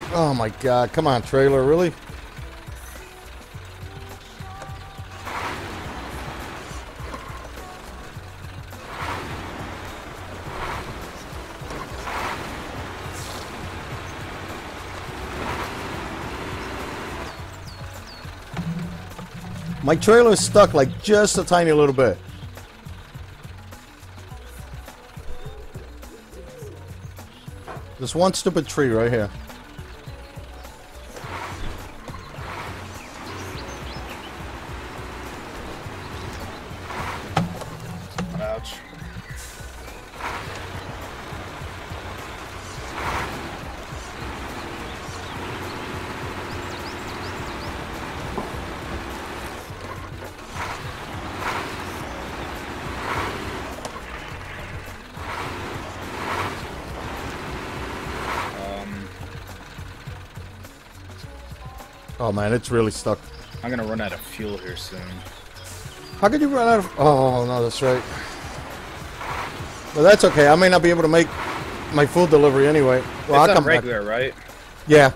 Oh my god, come on, trailer, really? My trailer is stuck like just a tiny little bit. There's one stupid tree right here. Ouch. Oh man, it's really stuck. I'm gonna run out of fuel here soon. How could you run out of... Oh, no, that's right. Well, that's okay. I may not be able to make my food delivery anyway. Well, It's I'll on come regular, back. right? Yeah.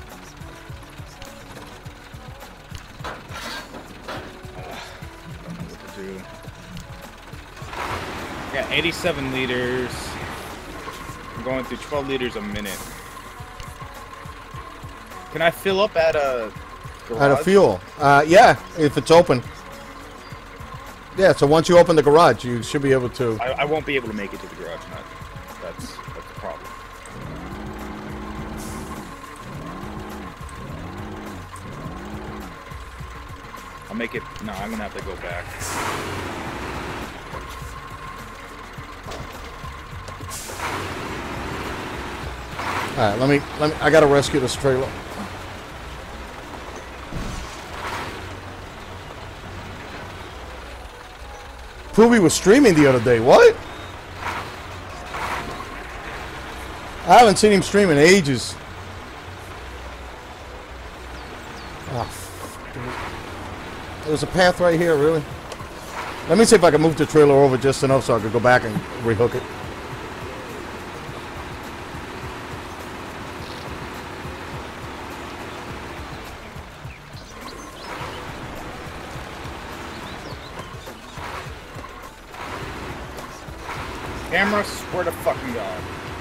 What to do? Yeah, 87 liters. I'm going through 12 liters a minute. Can I fill up at a garage? Out of fuel. Yeah, if it's open. Yeah, so once you open the garage, you should be able to. I won't be able to make it to the garage. Not. That's the problem. I'll make it. No, I'm gonna have to go back. Alright, let me, I gotta rescue this trailer. Poobie was streaming the other day. What? I haven't seen him stream in ages. Oh, there's a path right here, really? Let me see if I can move the trailer over just enough so I can go back and rehook it. Camera, swear to fucking God.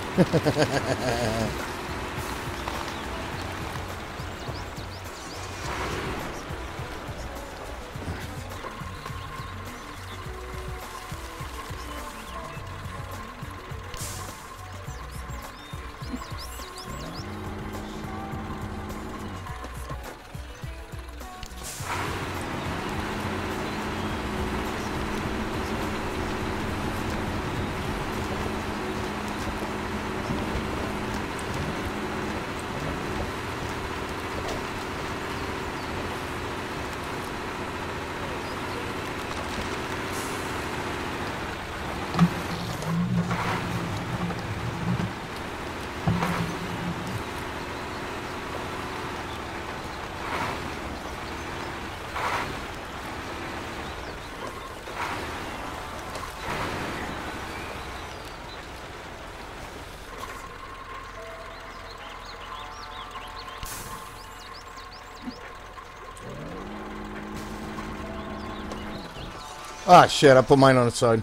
Ah, shit, I put mine on the side.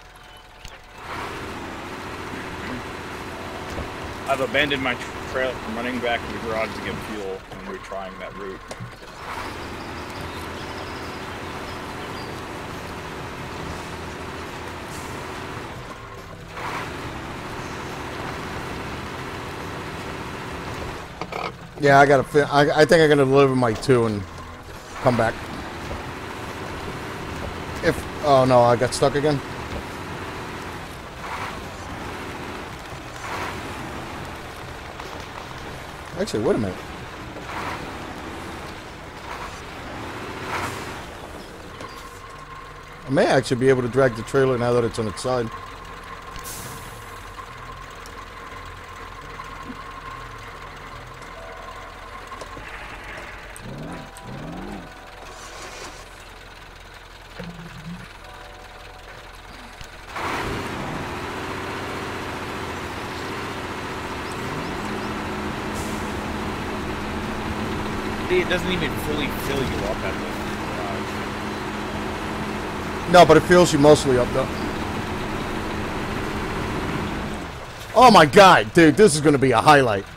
I've abandoned my trail. I'm running back to the garage to get fuel and retrying that route. Yeah, I gotta. I think I'm gonna deliver my 2 and come back. If oh no, I got stuck again. Actually, wait a minute. I may actually be able to drag the trailer now that it's on its side. It doesn't even fully fill you up at the garage. No, but it fills you mostly up, though. Oh my god, dude, this is going to be a highlight.